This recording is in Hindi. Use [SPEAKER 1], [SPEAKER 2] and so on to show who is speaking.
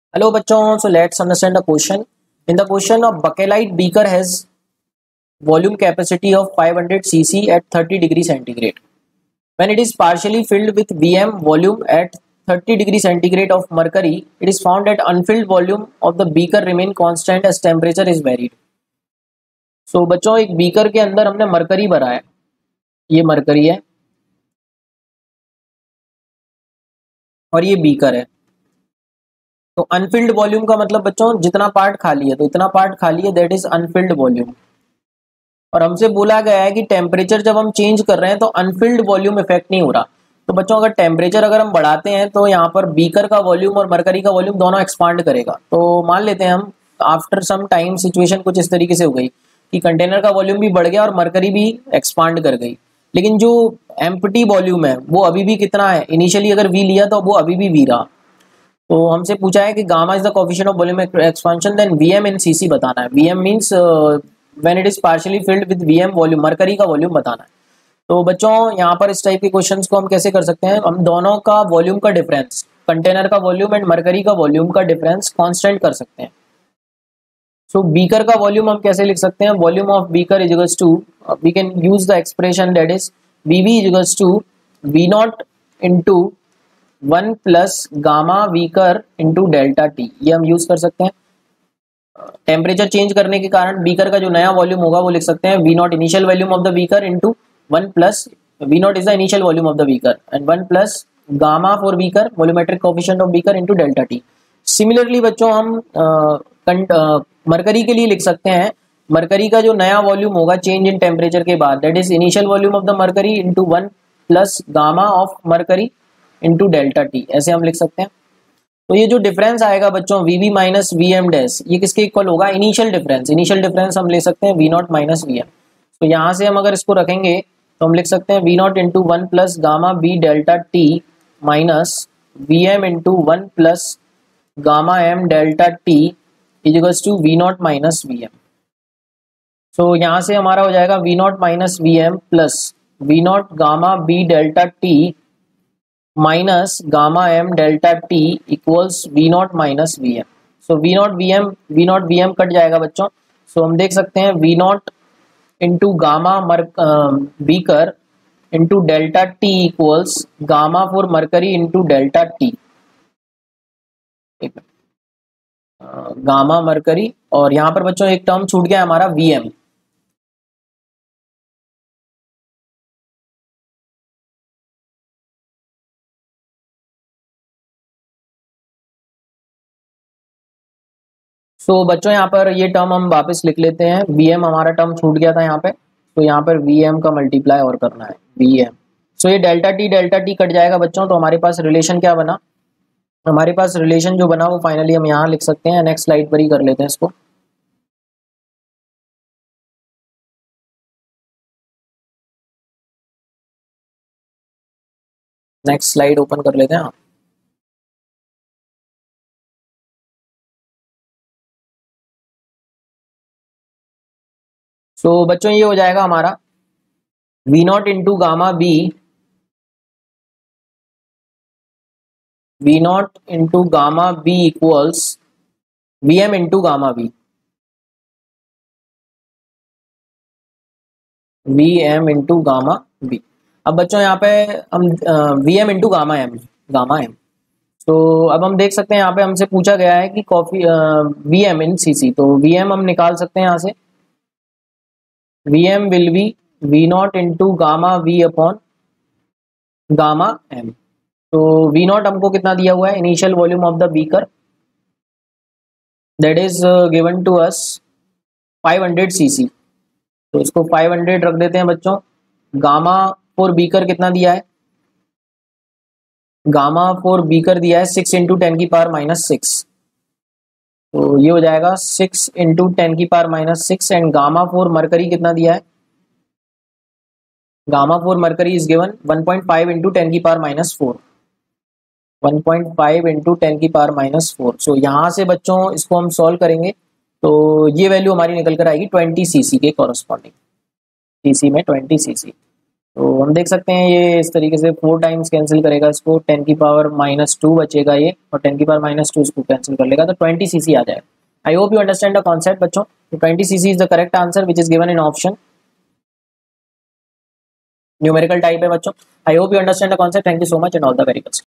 [SPEAKER 1] Hello bachon, so let's understand the question. In the question, a bakelite beaker has volume capacity of 500 cc at 30 degree centigrade. When it is partially filled with Vm volume at 30 degree centigrade of mercury, it is found that unfilled volume of the beaker remain constant as temperature is varied. So बच्चों एक बीकर के अंदर हमने मरकरी भरा है, ये मरकरी है और ये बीकर है। तो अनफिल्ड वॉल्यूम का मतलब बच्चों जितना पार्ट खाली है, तो इतना पार्ट खाली है, दैट इज अनफिल्ड वॉल्यूम। और हमसे बोला गया है कि टेम्परेचर जब हम चेंज कर रहे हैं तो अनफिल्ड वॉल्यूम इफेक्ट नहीं हो रहा। तो बच्चों अगर टेम्परेचर अगर हम बढ़ाते हैं तो यहाँ पर बीकर का वॉल्यूम और मरकरी का वॉल्यूम दोनों एक्सपांड करेगा। तो मान लेते हैं हम आफ्टर सम टाइम सिचुएशन कुछ इस तरीके से हो गई कि कंटेनर का वॉल्यूम भी बढ़ गया और मरकरी भी एक्सपांड कर गई, लेकिन जो एम्प्टी वॉल्यूम है वो अभी भी कितना है, इनिशियली अगर वी लिया तो वो अभी भी वी रहा। तो हमसे पूछा है कि gamma is the coefficient of volume expansion, then VM in CC बताना है। VM means when it is partially filled with VM volume, mercury का वॉल्यूम बताना है। तो बच्चों यहाँ पर इस टाइप के क्वेश्चंस को हम कैसे कर सकते हैं, हम दोनों का वॉल्यूम का डिफरेंस, कंटेनर का वॉल्यूम एंड मरकरी का वॉल्यूम का डिफरेंस कांस्टेंट कर सकते हैं। सो बीकर का वॉल्यूम हम कैसे लिख सकते हैं, volume of beaker is equals to, we can use the expression that is VV is equals to V naught into 1 plus gamma beaker into delta T, ये हम यूज कर सकते हैं। टेम्परेचर चेंज करने के कारण बीकर का जो नया वॉल्यूम होगा वो लिख सकते हैं V naught initial volume of the beaker into 1 plus, V naught is the initial volume of the beaker and 1 plus gamma for beaker volumetric coefficient of beaker into delta T. Similarly बच्चों हम मरकरी के लिए लिख सकते हैं, मरकरी का जो नया वॉल्यूम होगा चेंज इन टेम्परेचर के बाद, that is initial volume of the mercury into 1 plus gamma of mercury into delta T, ऐसे हम लिख सकते हैं। तो ये जो डिफरेंस आएगा बच्चों V V minus V M dash, ये किसके इक्वल होगा, इनिशियल डिफरेंस। इनिशियल डिफरेंस हम ले सकते हैं V naught minus V M. तो यहाँ से हम अगर इसको रखेंगे तो हम लिख सकते हैं V naught into 1 plus gamma B delta T minus V M into 1 plus gamma M delta T is equals to V naught minus V M. So यहाँ से हमारा हो जाएगा V naught minus V M plus V naught gamma B delta T minus gamma M delta T equals V naught minus V M. So V naught V M cut जाएगा बच्चों। सो हम देख सकते हैं V naught into gamma beaker into delta T equals gamma for mercury into delta T, gamma mercury. और यहाँ पर बच्चों एक टर्म छूट गया हमारा वी एम। सो बच्चों यहाँ पर ये टर्म हम वापस लिख लेते हैं, वी एम हमारा टर्म छूट गया था यहाँ पे, तो यहाँ पर वी एम का मल्टीप्लाई और करना है वी एम। सो ये डेल्टा टी कट जाएगा बच्चों। तो हमारे पास रिलेशन क्या बना, हमारे पास रिलेशन जो बना वो फाइनली हम यहाँ लिख सकते हैं। नेक्स्ट स्लाइड पर ही कर लेते हैं इसको। नेक्स्ट स्लाइड ओपन कर लेते हैं आप। सो बच्चों ये हो जाएगा हमारा V naught into gamma B, V naught into gamma B equals V M into gamma B, V M into gamma B. अब बच्चों यहाँ पे हम V M into gamma M, gamma M. तो अब हम देख सकते हैं यहाँ पे हमसे पूछा गया है कि कॉफी V M in C C, तो वी एम हम निकाल सकते हैं यहाँ से, V M will be V naught into gamma V upon gamma M. तो वी नॉट हमको कितना दिया हुआ है, initial volume of the beaker, that is given to us 500 CC. तो इसको 500 रख देते हैं बच्चों। गामा फॉर बीकर कितना दिया है, गामा फॉर बीकर दिया है 6 इंटू 10 की पावर माइनस 6। तो ये हो जाएगा 6 इंटू 10 की power minus 6। And gamma for mercury कितना दिया है, gamma for mercury is given 1.5 into 10 की पावर माइनस 4, 1.5 इंटू 10 की पावर माइनस 4। सो यहाँ से बच्चों इसको हम सॉल्व करेंगे तो ये वैल्यू हमारी निकल कर आएगी 20 सीसी के कॉरस्पॉन्डिंग, सीसी में 20 सीसी। तो हम देख सकते हैं ये इस तरीके से 4 टाइम्स कैंसिल करेगा इसको, 10⁻⁻2 बचेगा ये, और 10⁻⁻2 इसको कैंसिल कर लेगा, तो 20 cc आ जाएगा। I hope you understand the concept बच्चों। 20 cc is the correct answer which is given in option, numerical type है बच्चों। I hope you understand the concept. Thank you so much and all the very best.